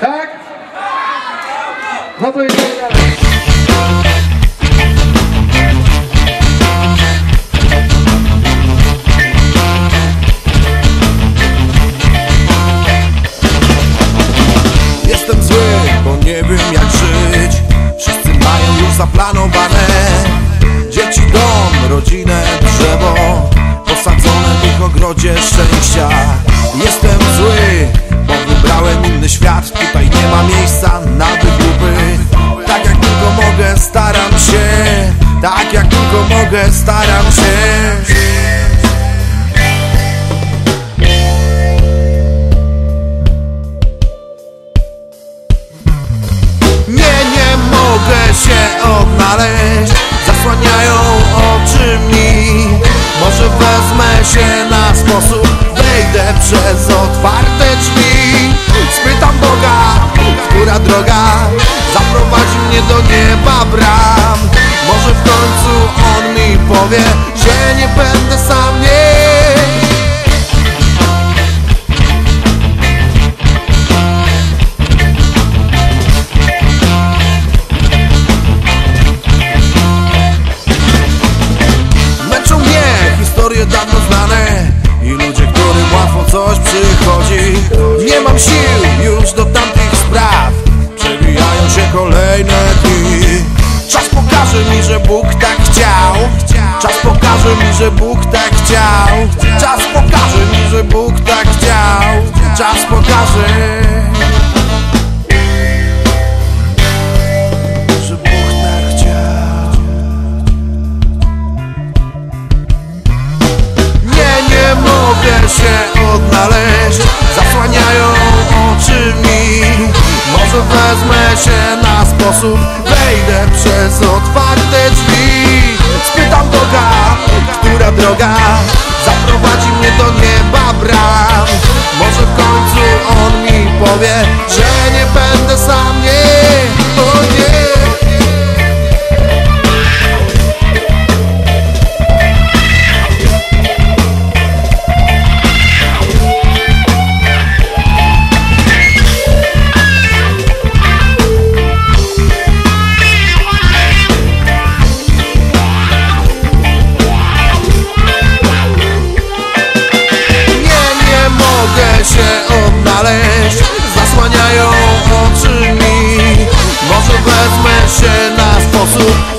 Tak? No to jedziemy dalej. Jestem zły, bo nie wiem jak żyć. Wszyscy mają już zaplanowane dzieci, dom, rodzinę, drzewo posadzone w ich ogrodzie szczęścia. Jestem zły, bo wybrałem inny świat. Tutaj nie ma miejsca na wygłupy. Tak jak tylko mogę, staram się. Tak jak tylko mogę, staram się. Nie mogę się odnaleźć. Zasłaniają oczy mi. Może wezmę się na sposób, wejdę przez otwarte drzwi. Spytam Boga, która droga zaprowadzi mnie do nieba bram. Może w końcu On mi powie, że nie będę sam, nie. Historie dawno znane i ludzie, którym łatwo coś przychodzi. Nie mam sił już do tamtych spraw. Przewijają się kolejne dni. Czas pokaże mi, że Bóg tak chciał. Czas pokaże mi, że Bóg tak chciał. Czas pokaże mi, że Bóg tak chciał. Czas pokaże, że Bóg tak chciał. Nie mogę się odnaleźć. Zasłaniają oczy mi. Może wezmę się na sposób, wejdę przez otwarte drzwi. Spytam Boga, która droga zaprowadzi mnie do nieba bram. Może w końcu On mi powie, że nie będę sam, nie. O nie. Się odnaleźć. Zasłaniają oczy mi. Może wezmę się na sposób,